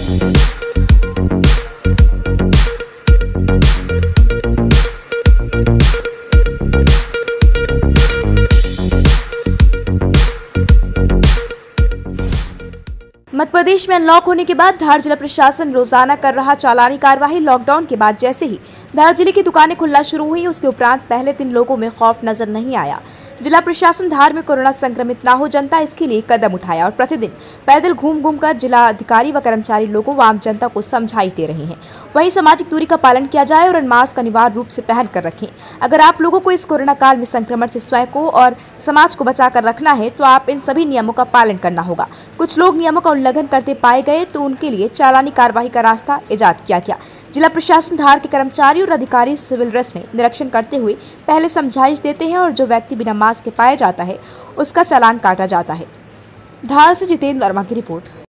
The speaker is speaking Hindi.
मध्य प्रदेश में अनलॉक होने के बाद धार जिला प्रशासन रोजाना कर रहा चालानी कार्यवाही। लॉकडाउन के बाद जैसे ही धार जिले की दुकानें खुलना शुरू हुई, उसके उपरांत पहले दिन लोगों में खौफ नजर नहीं आया। जिला प्रशासन धार में कोरोना संक्रमित न हो जनता इसके लिए कदम उठाया और प्रतिदिन पैदल घूम कर जिला अधिकारी व कर्मचारी लोगों व आम जनता को समझाइश दे रहे हैं। वहीं सामाजिक दूरी का पालन किया जाए और मास्क अनिवार्य रूप से पहन कर रखें। अगर आप लोगों को इस कोरोना काल में संक्रमण से स्वयं को और समाज को बचा कर रखना है तो आप इन सभी नियमों का पालन करना होगा। कुछ लोग नियमों का उल्लंघन करते पाए गए तो उनके लिए चालानी कार्यवाही का रास्ता इजाद किया गया। जिला प्रशासन धार के कर्मचारी और अधिकारी सिविल ड्रेस में निरीक्षण करते हुए पहले समझाइश देते हैं और जो व्यक्ति बिना मास्क के पाया जाता है उसका चालान काटा जाता है। धार से जितेंद्र वर्मा की रिपोर्ट।